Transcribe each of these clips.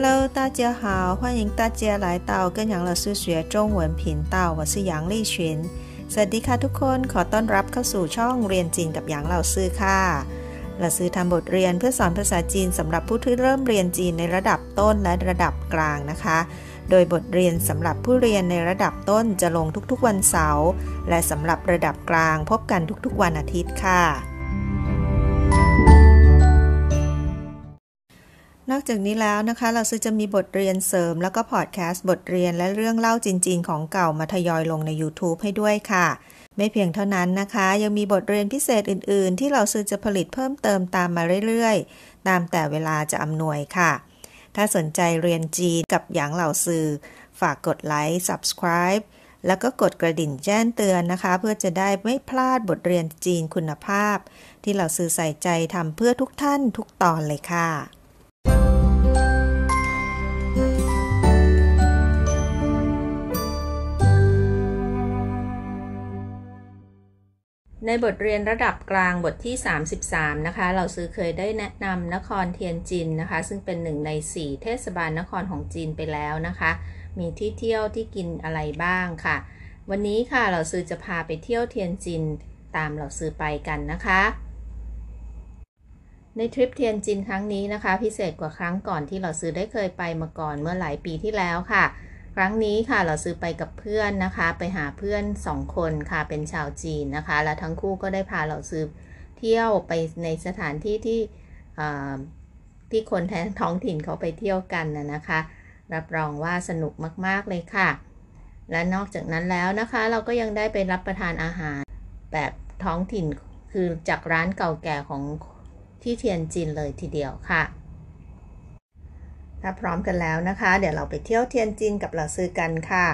Hello， 大家好，欢迎大家来到跟杨老师学中文频道，我是杨丽群。สวัสดีค่ะทุกคนขอต้อนรับเข้าสู่ช่องเรียนจีนกับหยางเหล่าซื่อค่ะเหล่าซื่อทำบทเรียนเพื่อสอนภาษาจีนสำหรับผู้ที่เริ่มเรียนจีนในระดับต้นและระดับกลางนะคะโดยบทเรียนสำหรับผู้เรียนในระดับต้นจะลงทุกๆวันเสาร์และสำหรับระดับกลางพบกันทุกๆวันอาทิตย์ค่ะนอกจากนี้แล้วนะคะเราจะมีบทเรียนเสริมแล้วก็พอดแคสต์บทเรียนและเรื่องเล่าจีนๆของเก่ามาทยอยลงใน YouTube ให้ด้วยค่ะไม่เพียงเท่านั้นนะคะยังมีบทเรียนพิเศษอื่นๆที่เราจะผลิตเพิ่มเติมตามมาเรื่อยๆตามแต่เวลาจะอำนวยค่ะถ้าสนใจเรียนจีนกับหยางเหล่าซื่อฝากกดไลค์ Subscribe แล้วก็กดกระดิ่งแจ้งเตือนนะคะเพื่อจะได้ไม่พลาดบทเรียนจีนคุณภาพที่เราใส่ใจทำเพื่อทุกท่านทุกตอนเลยค่ะในบทเรียนระดับกลางบทที่33นะคะเราเคยได้แนะนำนครเทียนจินนะคะซึ่งเป็น1ใน4เทศบาลนครของจีนไปแล้วนะคะมีที่เที่ยวที่กินอะไรบ้างค่ะวันนี้ค่ะเราจะพาไปเที่ยวเทียนจินตามเราไปกันนะคะในทริปเทียนจินครั้งนี้นะคะพิเศษกว่าครั้งก่อนที่เราได้เคยไปมาก่อนเมื่อหลายปีที่แล้วค่ะครั้งนี้ค่ะเราไปกับเพื่อนนะคะไปหาเพื่อน2คนค่ะเป็นชาวจีนนะคะและทั้งคู่ก็ได้พาเราเที่ยวไปในสถานที่ที่คนท้องถิ่นเขาไปเที่ยวกันนะคะรับรองว่าสนุกมากๆเลยค่ะและนอกจากนั้นแล้วนะคะเราก็ยังได้ไปรับประทานอาหารแบบท้องถิ่นคือจากร้านเก่าแก่ของที่เทียนจินเลยทีเดียวค่ะถ้าพร้อมกันแล้วนะคะเดี๋ยวเราไปเที่ยวเทียนจินกับเหล่าซื่อกันค่ะ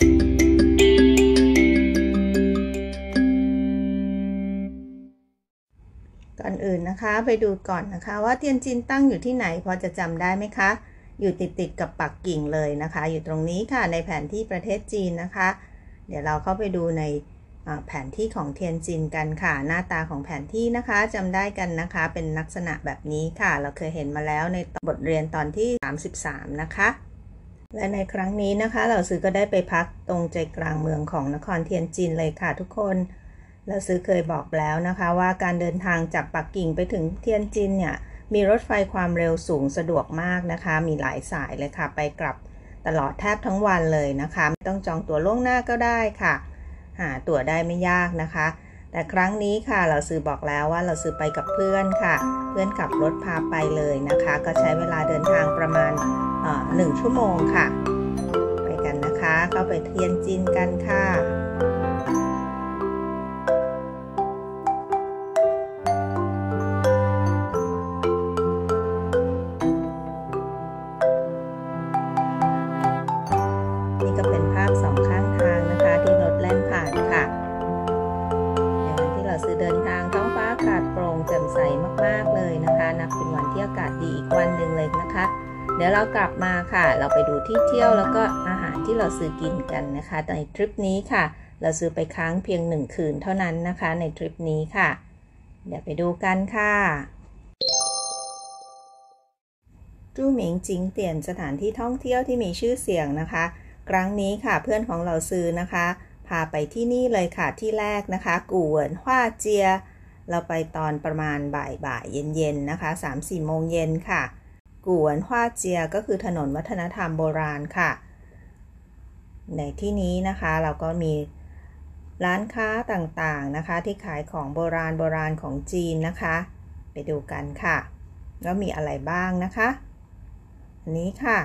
ก่อนอื่นนะคะไปดูก่อนนะคะว่าเทียนจินตั้งอยู่ที่ไหนพอจะจำได้ไหมคะอยู่ติดกับปักกิ่งเลยนะคะอยู่ตรงนี้ค่ะในแผนที่ประเทศจีนนะคะเดี๋ยวเราเข้าไปดูในแผนที่ของเทียนจินกันค่ะหน้าตาของแผนที่นะคะจำได้กันนะคะเป็นลักษณะแบบนี้ค่ะเราเคยเห็นมาแล้วในบทเรียนตอนที่33นะคะและในครั้งนี้นะคะเราก็ได้ไปพักตรงใจกลางเมืองของนครเทียนจินเลยค่ะทุกคนเราเคยบอกแล้วนะคะว่าการเดินทางจากปักกิ่งไปถึงเทียนจินเนี่ยมีรถไฟความเร็วสูงสะดวกมากนะคะมีหลายสายเลยค่ะไปกลับตลอดแทบทั้งวันเลยนะคะไม่ต้องจองตั๋วล่วงหน้าก็ได้ค่ะหาตั๋วได้ไม่ยากนะคะแต่ครั้งนี้ค่ะเราบอกแล้วว่าเราไปกับเพื่อนค่ะเพื่อนขับรถพาไปเลยนะคะก็ใช้เวลาเดินทางประมาณ1 ชั่วโมงค่ะไปกันนะคะเข้าไปเทียนจินกันค่ะนี่ก็เป็นภาพสองข้างทางนะคะที่รถแล่นผ่านค่ะในวันที่เราเดินทางท้องฟ้าอากาศโปร่งแจ่มใสมากๆเลยนะคะนับเป็นวันที่อากาศดีอีกวันหนึ่งเลยนะคะเดี๋ยวเรากลับมาค่ะเราไปดูที่เที่ยวแล้วก็อาหารที่เรากินกันนะคะในทริปนี้ค่ะเราไปค้างเพียง1 คืนเท่านั้นนะคะในทริปนี้ค่ะเดี๋ยวไปดูกันค่ะจู่หมิงจิงเตียนสถานที่ท่องเที่ยวที่มีชื่อเสียงนะคะครั้งนี้ค่ะเพื่อนของเรานะคะพาไปที่นี่เลยค่ะที่แรกนะคะกู่เหวินฮวาเจียเราไปตอนประมาณบ่ายเย็นๆนะคะ 3-4 โมงเย็นค่ะกู่เหวินฮวาเจียก็คือถนนวัฒนธรรมโบราณค่ะในที่นี้นะคะเราก็มีร้านค้าต่างๆนะคะที่ขายของโบราณของจีนนะคะไปดูกันค่ะแล้วมีอะไรบ้างนะคะอันนี้ค่ะ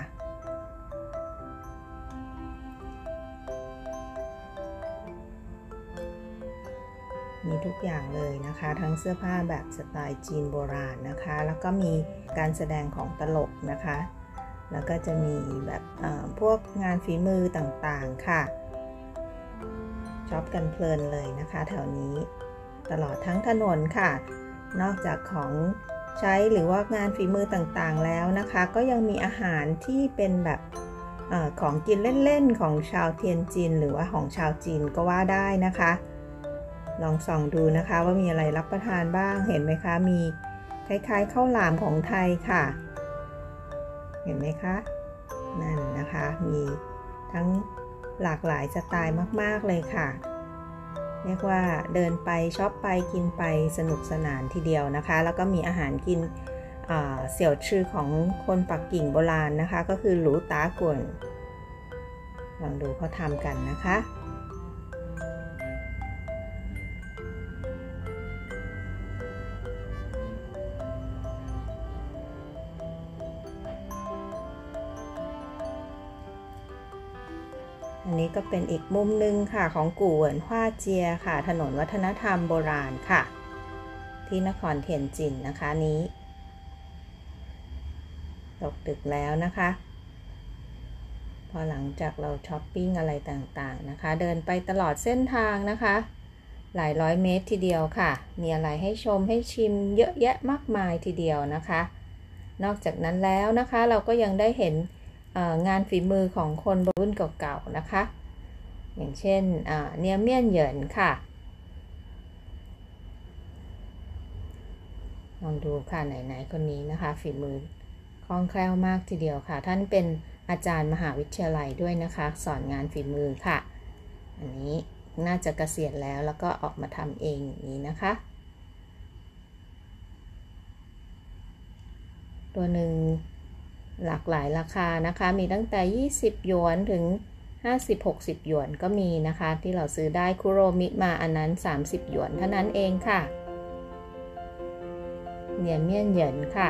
มีทุกอย่างเลยนะคะทั้งเสื้อผ้าแบบสไตล์จีนโบราณนะคะแล้วก็มีการแสดงของตลกนะคะแล้วก็จะมีแบบพวกงานฝีมือต่างๆค่ะช็อปกันเพลินเลยนะคะแถวนี้ตลอดทั้งถนนค่ะนอกจากของใช้หรือว่างานฝีมือต่างๆแล้วนะคะก็ยังมีอาหารที่เป็นแบบของกินเล่นๆของชาวเทียนจินหรือว่าของชาวจีนก็ว่าได้นะคะลองส่องดูนะคะว่ามีอะไรรับประทานบ้างเห็นไหมคะมีคล้ายๆข้าวหลามของไทยค่ะเห็นไหมคะนั่นนะคะมีทั้งหลากหลายสไตล์มากๆเลยค่ะเรียกว่าเดินไปช็อปไปกินไปสนุกสนานทีเดียวนะคะแล้วก็มีอาหารกินเสี่ยวชื่อของคนปักกิ่งโบราณนะคะก็คือหลูตากวนลองดูเขาทำกันนะคะอันนี้ก็เป็นอีกมุมหนึ่งค่ะของกู่เหวินฮวาเจียค่ะถนนวัฒนธรรมโบราณค่ะที่นครเทียนจินนะคะนี้ตกดึกแล้วนะคะพอหลังจากเราช้อปปิ้งอะไรต่างๆนะคะเดินไปตลอดเส้นทางนะคะหลายร้อยเมตรทีเดียวค่ะมีอะไรให้ชมให้ชิมเยอะแยะมากมายทีเดียวนะคะนอกจากนั้นแล้วนะคะเราก็ยังได้เห็นงานฝีมือของคนรุ่นเก่าๆนะคะอย่างเช่นเนียเมี่ยนเหยินค่ะลองดูค่ะไหนๆคนนี้นะคะฝีมือคล่องแคล่วมากทีเดียวค่ะท่านเป็นอาจารย์มหาวิทยาลัยด้วยนะคะสอนงานฝีมือค่ะอันนี้น่าจะเกษียณแล้วก็ออกมาทำเองอย่างนี้นะคะตัวหนึ่งหลากหลายราคานะคะมีตั้งแต่20หยวนถึง50-60หยวนก็มีนะคะที่เราซื้อได้คุโรมิมาอันนั้น30หยวนเท่านั้นเองค่ะเหนียนเมี่ยนเหยินค่ะ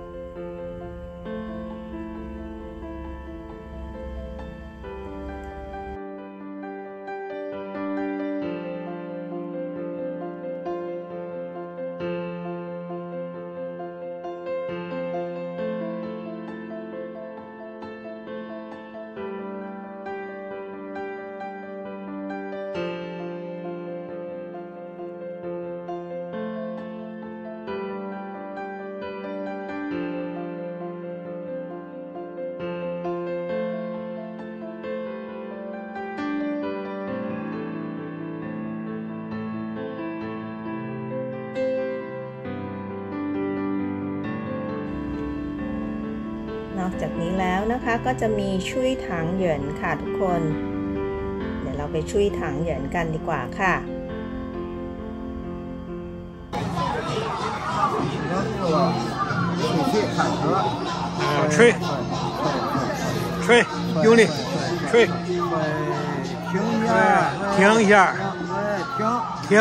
นอกจากนี้แล้วนะคะก็จะมีชุยถังเหยินค่ะทุกคนเดี๋ยวเราไปชุยถังเหยินกันดีกว่าค่ะ吹用力吹停一下停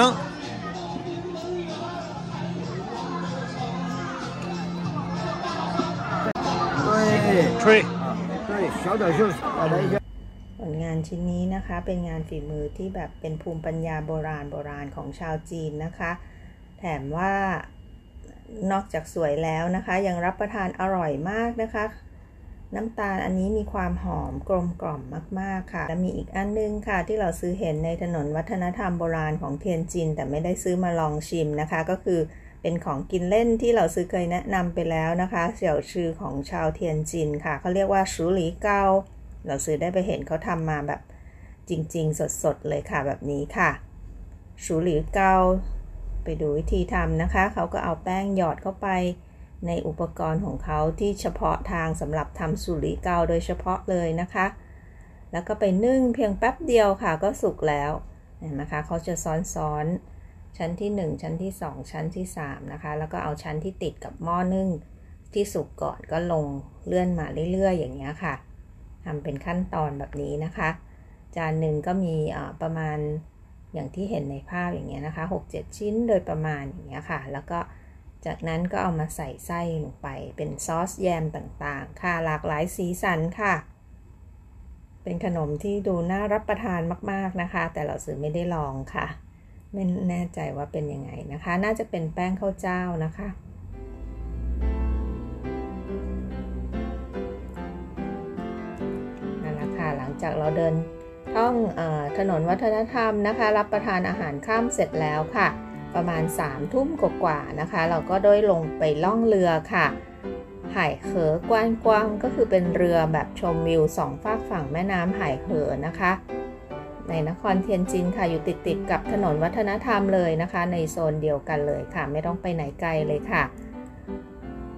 吹小点声来一下ผลงานชิ้นนี้นะคะเป็นงานฝีมือที่แบบเป็นภูมิปัญญาโบราณของชาวจีนนะคะแถมว่านอกจากสวยแล้วนะคะยังรับประทานอร่อยมากนะคะน้ำตาลอันนี้มีความหอมกลมกล่อมมากๆค่ะและมีอีกอันนึงค่ะที่เราซื้อเห็นในถนนวัฒนธรรมโบราณของเทียนจินแต่ไม่ได้ซื้อมาลองชิมนะคะก็คือเป็นของกินเล่นที่เราซื้อเคยแนะนำไปแล้วนะคะเสี่ยวชื่อของชาวเทียนจินค่ะเขาเรียกว่าชูหลีเกาเราซื้อได้ไปเห็นเขาทำมาแบบจริงๆสดๆเลยค่ะแบบนี้ค่ะชูหลีเกาไปดูวิธีทำนะคะเขาก็เอาแป้งหยอดเข้าไปในอุปกรณ์ของเขาที่เฉพาะทางสำหรับทำชูหลีเกาโดยเฉพาะเลยนะคะแล้วก็ไปนึ่งเพียงแป๊บเดียวค่ะก็สุกแล้วเห็นไหมคะเขาจะซ้อนชั้นที่1ชั้นที่2ชั้นที่3นะคะแล้วก็เอาชั้นที่ติดกับหม้อนึ่งที่สุกก่อนก็ลงเลื่อนมาเรื่อยๆอย่างเงี้ยค่ะทำเป็นขั้นตอนแบบนี้นะคะจานหนึ่งก็มีประมาณอย่างที่เห็นในภาพอย่างเงี้ยนะคะ6-7 ชิ้นโดยประมาณอย่างเงี้ยค่ะแล้วก็จากนั้นก็เอามาใส่ไส้ลงไปเป็นซอสแยมต่างๆค่ะหลากหลายสีสันค่ะเป็นขนมที่ดูน่ารับประทานมากๆนะคะแต่เราซื้อไม่ได้ลองค่ะไม่แน่ใจว่าเป็นยังไงนะคะน่าจะเป็นแป้งข้าวเจ้านะคะนั่นแหละค่ะหลังจากเราเดินท่องถนนวัฒนธรรมนะคะรับประทานอาหารค่ำเสร็จแล้วค่ะประมาณ3 ทุ่มกว่าๆนะคะเราก็ได้ลงไปล่องเรือค่ะไห่เขอกว้างๆก็คือเป็นเรือแบบชมวิว2 ฝากฝั่งแม่น้ำไห่เขอนะคะในนครเทียนจินค่ะอยู่ติดกับถนนวัฒนธรรมเลยนะคะในโซนเดียวกันเลยค่ะไม่ต้องไปไหนไกลเลยค่ะ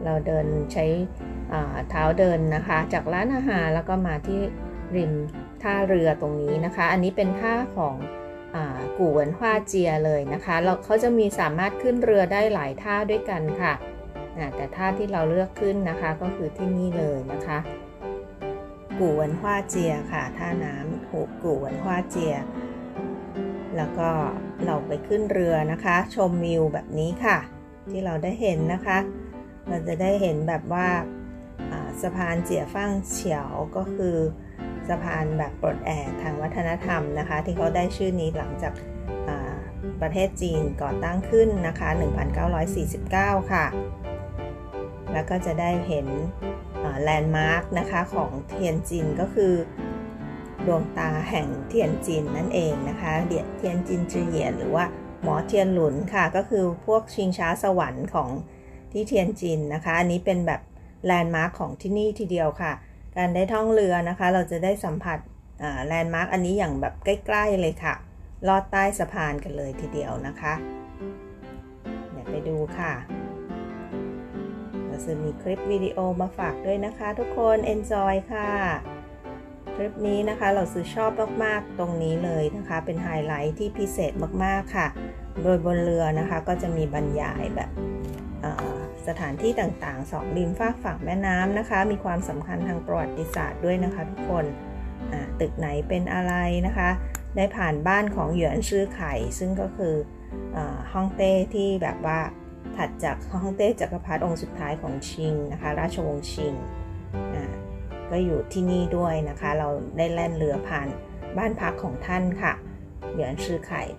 เราเดินใช้เท้าเดินนะคะจากร้านอาหารแล้วก็มาที่ริมท่าเรือตรงนี้นะคะอันนี้เป็นท่าของกู่เหวินฮวาเจียเลยนะคะเขาจะมีสามารถขึ้นเรือได้หลายท่าด้วยกันค่ะแต่ท่าที่เราเลือกขึ้นนะคะก็คือที่นี่เลยนะคะกู่เหวินฮวาเจียค่ะท่าน้ำกู่เหวินฮวาเจียแล้วก็เราไปขึ้นเรือนะคะชมวิวแบบนี้ค่ะที่เราได้เห็นนะคะเราจะได้เห็นแบบว่าสะพานเจี๋ยฟ่างเฉียวก็คือสะพานแบบปลดแอกทางวัฒนธรรมนะคะที่เขาได้ชื่อนี้หลังจากประเทศจีนก่อตั้งขึ้นนะคะ1949ค่ะแล้วก็จะได้เห็นแลนด์มาร์คนะคะของเทียนจินก็คือดวงตาแห่งเทียนจินนั่นเองนะคะเทียนจินจือเหยียนหรือว่าหมอเทียนหลุนค่ะก็คือพวกชิงช้าสวรรค์ของที่เทียนจินนะคะอันนี้เป็นแบบแลนด์มาร์คของที่นี่ทีเดียวค่ะการได้ท่องเรือนะคะเราจะได้สัมผัสแลนด์มาร์คอันนี้อย่างแบบใกล้ๆเลยค่ะลอดใต้สะพานกันเลยทีเดียวนะคะเดี๋ยวไปดูค่ะเราจะมีคลิปวิดีโอมาฝากด้วยนะคะทุกคน enjoy ค่ะคลิปนี้นะคะเราซื้อชอบมากๆตรงนี้เลยนะคะเป็นไฮไลท์ที่พิเศษมากๆค่ะโดยบนเรือนะคะก็จะมีบรรยายแบบสถานที่ต่างๆสองริมฝากฝั่งแม่น้ำนะคะมีความสำคัญทางประวัติศาสตร์ด้วยนะคะทุกคนตึกไหนเป็นอะไรนะคะได้ผ่านบ้านของเหยียนชื่อไข่ซึ่งก็คือฮ่องเต้ที่แบบว่าถัดจากฮ่องเต้จักรพรรดิองค์สุดท้ายของชิงนะคะราชวงศ์ชิงก็อยู่ที่นี่ด้วยนะคะเราได้แล่นเรือผ่านบ้านพักของท่านค่ะเหยียนชื่อไข่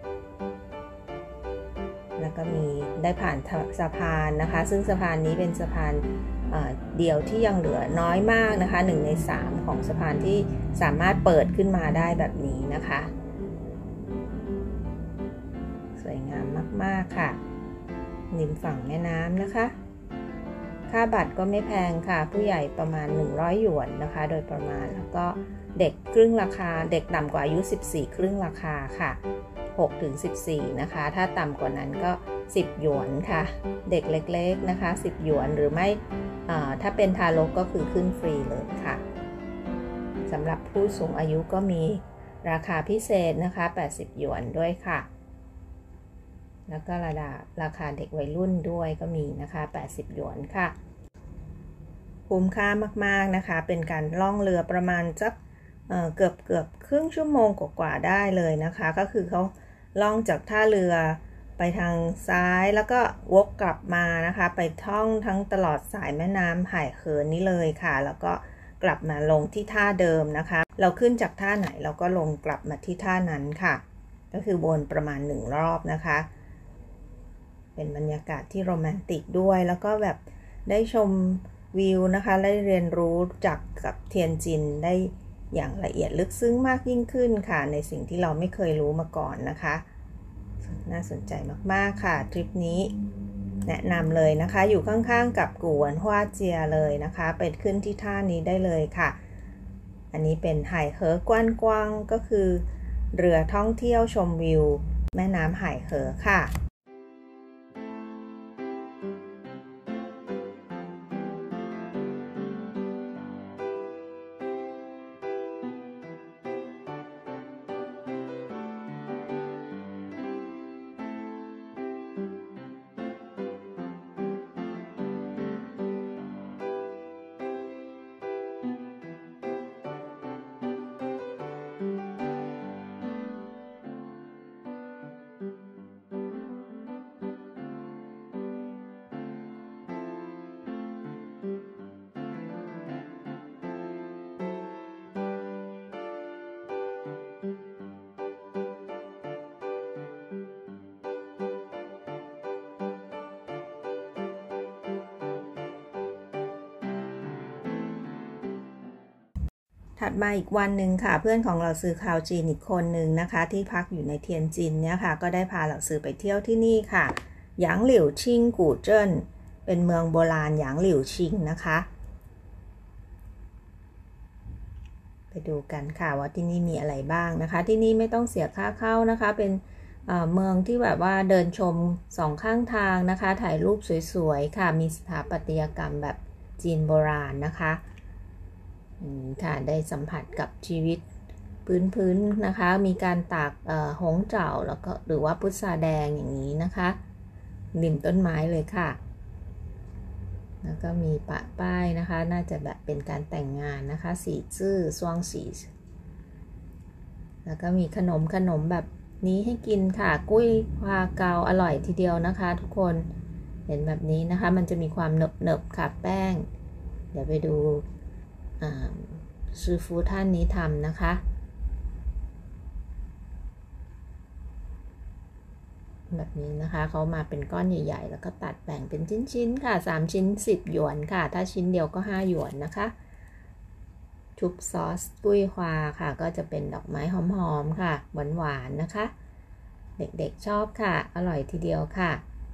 แล้วก็มีได้ผ่านสะพานนะคะซึ่งสะพานนี้เป็นสะพานเดียวที่ยังเหลือน้อยมากนะคะ1 ใน 3ของสะพานที่สามารถเปิดขึ้นมาได้แบบนี้นะคะสวยงามมากๆค่ะริมฝั่งแม่น้ำนะคะค่าบัตรก็ไม่แพงค่ะผู้ใหญ่ประมาณ100หยวนนะคะโดยประมาณแล้วก็เด็กครึ่งราคาเด็กต่ำกว่าอายุ14ครึ่งราคาค่ะ6-14นะคะถ้าต่ำกว่านั้นก็10หยวนค่ะเด็กเล็กๆนะคะ10หยวนหรือไม่ถ้าเป็นทารกก็คือขึ้นฟรีเลยค่ะสำหรับผู้สูงอายุก็มีราคาพิเศษนะคะ80หยวนด้วยค่ะแล้วก็ราคาเด็กวัยรุ่นด้วยก็มีนะคะ80หยวนค่ะคุ้มค่ามากๆนะคะเป็นการล่องเรือประมาณสักเกือบครึ่งชั่วโมงกว่าได้เลยนะคะก็คือเขาล่องจากท่าเรือไปทางซ้ายแล้วก็วกกลับมานะคะไปท่องทั้งตลอดสายแม่น้ำไห่เขินนี้เลยค่ะแล้วก็กลับมาลงที่ท่าเดิมนะคะเราขึ้นจากท่าไหนเราก็ลงกลับมาที่ท่านั้นค่ะก็คือวนประมาณ1รอบนะคะเป็นบรรยากาศที่โรแมนติกด้วยแล้วก็แบบได้ชมวิวนะคะได้เรียนรู้จากกับเทียนจินได้อย่างละเอียดลึกซึ้งมากยิ่งขึ้นค่ะในสิ่งที่เราไม่เคยรู้มาก่อนนะคะน่าสนใจมากๆค่ะทริปนี้แนะนำเลยนะคะอยู่ข้างๆกับกู่เหวินฮวาเจียเลยนะคะไปขึ้นที่ท่านี้ได้เลยค่ะอันนี้เป็นไห่เหอกว้านกว้างก็คือเรือท่องเที่ยวชมวิวแม่น้ำไห่เหอค่ะถัดมาอีกวันหนึ่งค่ะเพื่อนของเราซื้อข่าวจีนอีกคนหนึ่งนะคะที่พักอยู่ในเทียนจินเนี่ยค่ะก็ได้พาเราซื้อไปเที่ยวที่นี่ค่ะหยางหลิวชิงกู่เจิ้นเป็นเมืองโบราณหยางหลิวชิงนะคะไปดูกันค่ะว่าที่นี่มีอะไรบ้างนะคะที่นี่ไม่ต้องเสียค่าเข้านะคะเป็นเมืองที่แบบว่าเดินชมสองข้างทางนะคะถ่ายรูปสวยๆค่ะมีสถาปัตยกรรมแบบจีนโบราณนะคะค่ะได้สัมผัสกับชีวิตพื้นนะคะมีการตากหงเจ๋าแล้วก็หรือว่าพุทราแดงอย่างนี้นะคะริมต้นไม้เลยค่ะแล้วก็มีปะป้ายนะคะน่าจะแบบเป็นการแต่งงานนะคะสีซื่อซวงสีแล้วก็มีขนมแบบนี้ให้กินค่ะกุ้ยควาเกาอร่อยทีเดียวนะคะทุกคนเห็นแบบนี้นะคะมันจะมีความเนิบค่ะแป้งเดี๋ยวไปดูซูฟูท่านนี้ทำนะคะแบบนี้นะคะเขามาเป็นก้อนใหญ่ๆแล้วก็ตัดแบ่งเป็นชิ้นๆค่ะ3ชิ้น10หยวนค่ะถ้าชิ้นเดียวก็5หยวนนะคะชุบซอสกุ้ยควาค่ะก็จะเป็นดอกไม้หอมๆค่ะหวานๆนะคะเด็กๆชอบค่ะอร่อยทีเดียวค่ะ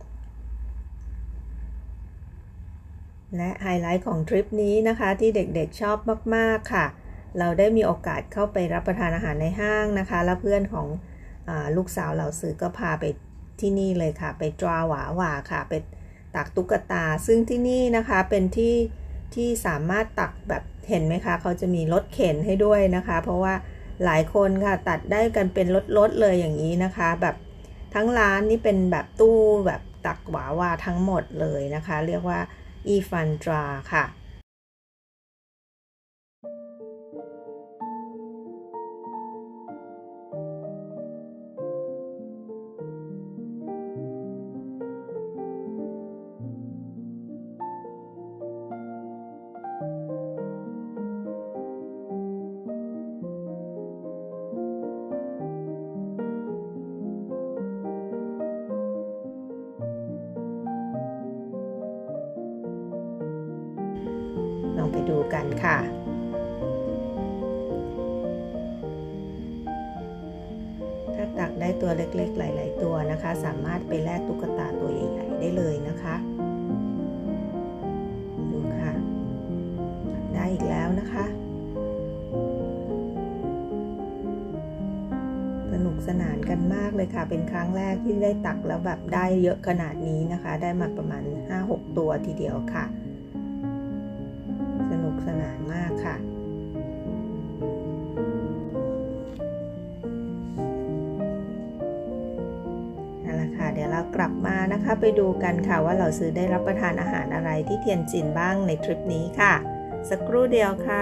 และไฮไลท์ของทริปนี้นะคะที่เด็กๆชอบมากๆค่ะเราได้มีโอกาสเข้าไปรับประทานอาหารในห้างนะคะแล้วเพื่อนของลูกสาวเหล่าซื้อก็พาไปที่นี่เลยค่ะไปจวาหวาหวาค่ะไปตักตุ๊กตาซึ่งที่นี่นะคะเป็นที่สามารถตักแบบเห็นไหมคะเขาจะมีรถเข็นให้ด้วยนะคะเพราะว่าหลายคนค่ะตัดได้กันเป็นรถเลยอย่างนี้นะคะแบบทั้งร้านนี่เป็นแบบตู้แบบตักหวาวาทั้งหมดเลยนะคะเรียกว่าอีฟันตราค่ะลองไปดูกันค่ะถ้าตักได้ตัวเล็กๆหลายๆตัวนะคะสามารถไปแลกตุ๊กตาตัวใหญ่ๆได้เลยนะคะดูค่ะได้อีกแล้วนะคะสนุกสนานกันมากเลยค่ะเป็นครั้งแรกที่ได้ตักแล้วแบบได้เยอะขนาดนี้นะคะได้มาประมาณ 5-6 ตัวทีเดียวค่ะสนุกสนานมากค่ะนั่นแหละค่ะเดี๋ยวเรากลับมานะคะไปดูกันค่ะว่าเราซื้อได้รับประทานอาหารอะไรที่เทียนจินบ้างในทริปนี้ค่ะสักครู่เดียวค่ะ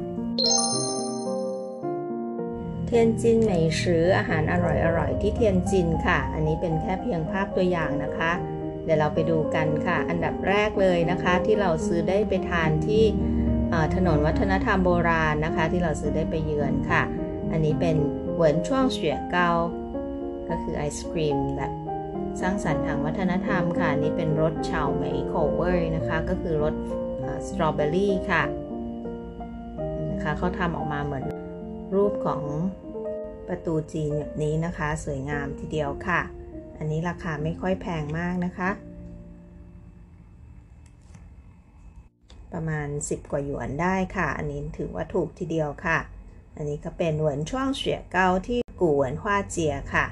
เทียนจินเหมยซื้ออาหารอร่อยๆที่เทียนจินค่ะอันนี้เป็นแค่เพียงภาพตัวอย่างนะคะเดี๋ยวเราไปดูกันค่ะอันดับแรกเลยนะคะที่เราซื้อได้ไปทานที่ถนนวัฒนธรรมโบราณนะคะที่เราซื้อได้ไปเยือนค่ะอันนี้เป็นเหวินช่วงเฉียเกาก็คือไอศครีมแบบสร้างสรรค์ทางวัฒนธรรมค่ะอันนี้เป็นรสเฉาเหมยโคเวอร์นะคะก็คือรสสตรอเบอรี่ค่ะนะคะเขาทำออกมาเหมือนรูปของประตูจีนแบบนี้นะคะสวยงามทีเดียวค่ะอันนี้ราคาไม่ค่อยแพงมากนะคะประมาณ10กว่าหยวนได้ค่ะอันนี้ถือว่าถูกทีเดียวค่ะอันนี้ก็เป็นเหวินช่วงเฉียเกาที่กู่เหวินฮวาเจียค่ะ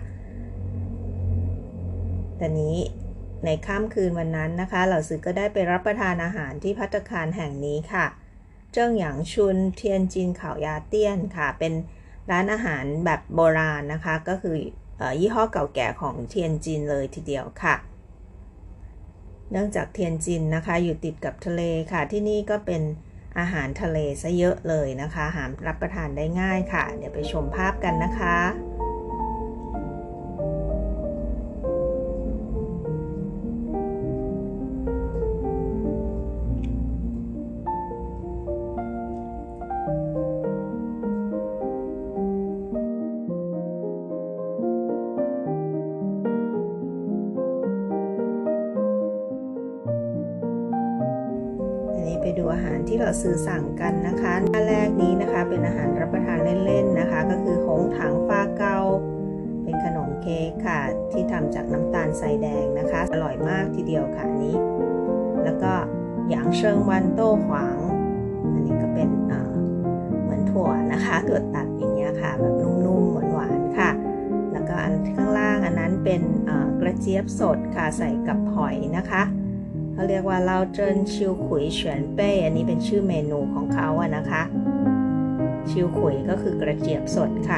แต่นี้ในค่ำคืนวันนั้นนะคะเราซื้อก็ได้ไปรับประทานอาหารที่ภัตตาคารแห่งนี้ค่ะเจิ้งหยางชุนเทียนจินเขายาเตี้ยนค่ะเป็นร้านอาหารแบบโบราณนะคะก็คือยี่ห้อเก่าแก่ของเทียนจินเลยทีเดียวค่ะเนื่องจากเทียนจินนะคะอยู่ติดกับทะเลค่ะที่นี่ก็เป็นอาหารทะเลซะเยอะเลยนะคะหารับประทานได้ง่ายค่ะเดี๋ยวไปชมภาพกันนะคะ ไปดูอาหารที่เราซื้อสั่งกันนะคะหน้าแรกนี้นะคะเป็นอาหารรับประทานเล่นๆนะคะก็คือหงถังฟาเกาเป็นขนมเค้กค่ะที่ทำจากน้ำตาลทรายแดงนะคะอร่อยมากทีเดียวค่ะนี้แล้วก็หยางเชิงวันโต้ขวางอันนี้ก็เป็นเหมือนถั่วนะคะถั่วตัดอย่างเงี้ยค่ะแบบนุ่มๆหวานๆค่ะแล้วก็อันข้างล่างอันนั้นเป็นกระเจี๊ยบสดค่ะใส่กับหอยนะคะเขาเรียกว่าเราเจิ้นชิวขุยเฉียนเป้อันนี้เป็นชื่อเมนูของเขาอะนะคะชิวขุยก็คือกระเจี๊ยบสดค่ะ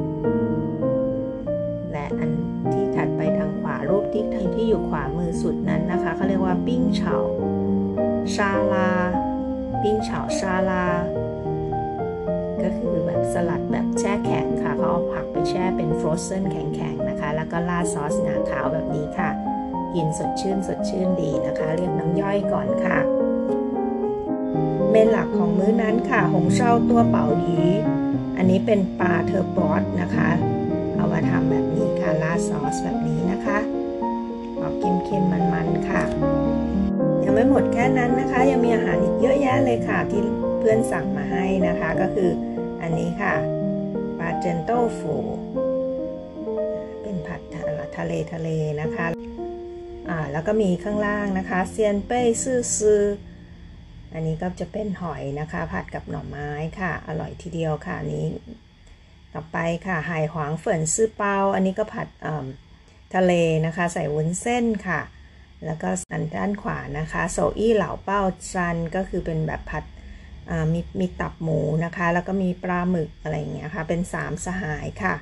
และอันที่ถัดไปทางขวารูปที่อยู่ขวามือสุดนั้นนะคะเขาเรียกว่าปิ้งเฉาซาลาปิ้งเฉาซาลาก็คือแบบสลัดแบบแช่แข็งค่ะเขาเอาผักไปแช่เป็นฟรอสเซนแข็งๆนะคะแล้วก็ราดซอสงาขาวแบบนี้ค่ะกินสดชื่นดีนะคะเรียกน้ำย่อยก่อนค่ะเมนหลักของมื้อนั้นค่ะหงเช่าตัวเป๋าหยีอันนี้เป็นปลาเทอร์บอสนะคะเอามาทำแบบนี้ค่ะราดซอสแบบนี้นะคะออกเค็มๆมันๆค่ะยังไม่หมดแค่นั้นนะคะยังมีอาหารอีกเยอะแยะเลยค่ะที่เพื่อนสั่งมาให้นะคะก็คืออันนี้ค่ะปลาเจนโต้ฟูเป็นผัดทะเลนะคะแล้วก็มีข้างล่างนะคะเซียนเป้ซื่ออันนี้ก็จะเป็นหอยนะคะผัดกับหน่อไม้ค่ะอร่อยทีเดียวค่ะนี้ต่อไปค่ะไห่หวางเฟินซื่อเปาอันนี้ก็ผัดทะเลนะคะใส่วุ้นเส้นค่ะแล้วก็อันด้านขวานะคะโซอี้เหล่าเป้าจันก็คือเป็นแบบผัดมีตับหมูนะคะแล้วก็มีปลาหมึกอะไรอย่างเงี้ยค่ะเป็น3สหายค่ะ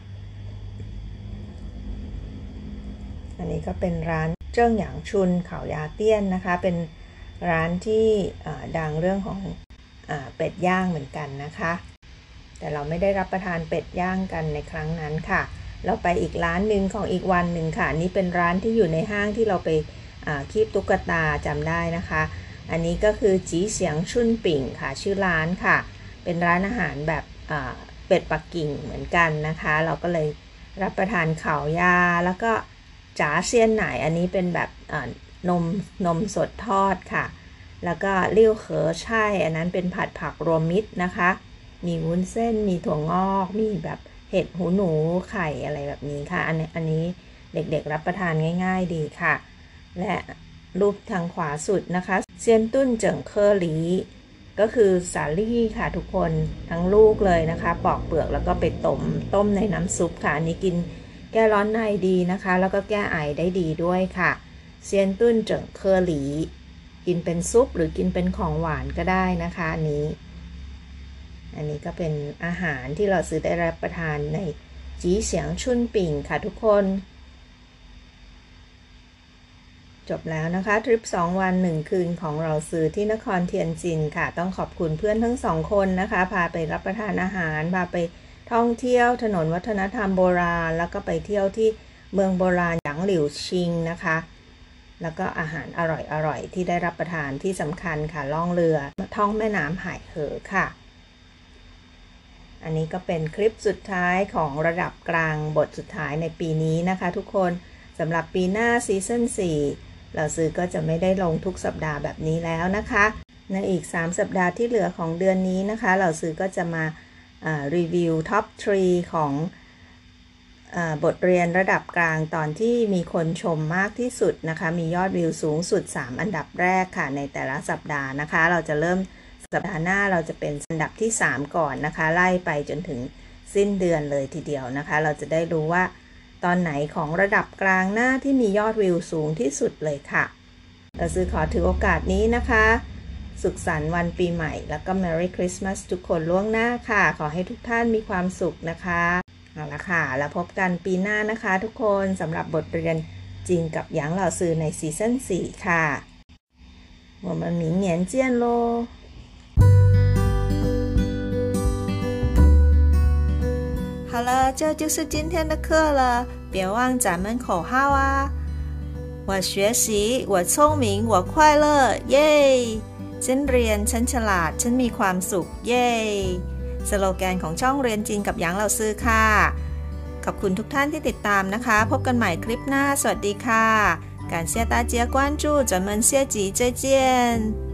อันนี้ก็เป็นร้านเจิ้งหยางชุนเขายาเตี้ยนนะคะเป็นร้านที่ดังเรื่องของเป็ดย่างเหมือนกันนะคะแต่เราไม่ได้รับประทานเป็ดย่างกันในครั้งนั้นค่ะเราไปอีกร้านหนึ่งของอีกวันหนึ่งค่ะนี่เป็นร้านที่อยู่ในห้างที่เราไปคีบตุ๊กตาจำได้นะคะอันนี้ก็คือจีเสียงชุนปิ่งค่ะชื่อร้านค่ะเป็นร้านอาหารแบบเป็ดปักกิ่งเหมือนกันนะคะเราก็เลยรับประทานข้าวยาแล้วก็จ๋าเซียนไหนอันนี้เป็นแบบนมสดทอดค่ะแล้วก็เลี่ยวเขอใช่อันนั้นเป็นผัดผักรวมมิตรนะคะมีวุ้นเส้นมีถั่วงอกมีแบบเห็ดหูหนูไข่อะไรแบบนี้ค่ะอันนี้เด็กๆรับประทานง่ายๆดีค่ะและรูปทางขวาสุดนะคะเซียนตุ้นเจิ่งเคอหลีก็คือสาลี่ค่ะทุกคนทั้งลูกเลยนะคะปอกเปลือกแล้วก็ไปต้มในน้ำซุปค่ะอันนี้กินแก้ร้อนในดีนะคะแล้วก็แก้ไอได้ดีด้วยค่ะเซียนตุ้นเจิ่งเคอหลีกินเป็นซุปหรือกินเป็นของหวานก็ได้นะคะอันนี้ก็เป็นอาหารที่เราซื้อได้รับประทานในจีเสียงชุนปิ่งค่ะทุกคนจบแล้วนะคะทริป2 วัน 1 คืนของเราซื้อที่นครเทียนจินค่ะต้องขอบคุณเพื่อนทั้ง2 คนนะคะพาไปรับประทานอาหารพาไปท่องเที่ยวถนนวัฒนธรรมโบราณแล้วก็ไปเที่ยวที่เมืองโบราณหยางหลิวชิงนะคะแล้วก็อาหารอร่อยที่ได้รับประทานที่สำคัญค่ะล่องเรือท่องแม่น้ำห่ายเหอค่ะอันนี้ก็เป็นคลิปสุดท้ายของระดับกลางบทสุดท้ายในปีนี้นะคะทุกคนสำหรับปีหน้าซีซั่น4เราซื้อก็จะไม่ได้ลงทุกสัปดาห์แบบนี้แล้วนะคะในอีก3สัปดาห์ที่เหลือของเดือนนี้นะคะเราซื้อก็จะมารีวิวท็อป 3 ของบทเรียนระดับกลางตอนที่มีคนชมมากที่สุดนะคะมียอดวิวสูงสุด3อันดับแรกค่ะในแต่ละสัปดาห์นะคะเราจะเริ่มสัปดาห์หน้าเราจะเป็นอันดับที่3ก่อนนะคะไล่ไปจนถึงสิ้นเดือนเลยทีเดียวนะคะเราจะได้รู้ว่าตอนไหนของระดับกลางหน้าที่มียอดวิวสูงที่สุดเลยค่ะเราซื้อขอถือโอกาสนี้นะคะสุขสันต์วันปีใหม่แล้วก็ Merry Christmas ทุกคนล่วงหน้าค่ะขอให้ทุกท่านมีความสุขนะคะเอาละค่ะแล้วพบกันปีหน้านะคะทุกคนสำหรับบทเรียนจริงกับหยางเหล่าซือในซีซั่น4ค่ะ我们明年见咯好了，这就是今天的课了，别忘咱们口号啊！我学习，我聪明，我快乐，เย้ฉันเรียนฉันฉลาดฉันมีความสุขเย้สโลแกนของช่องเรียนจีนกับหยางเหล่าซือค่ะขอบคุณทุกท่านที่ติดตามนะคะพบกันใหม่คลิปหน้าสวัสดีค่ะ感谢大家关注咱们下集再见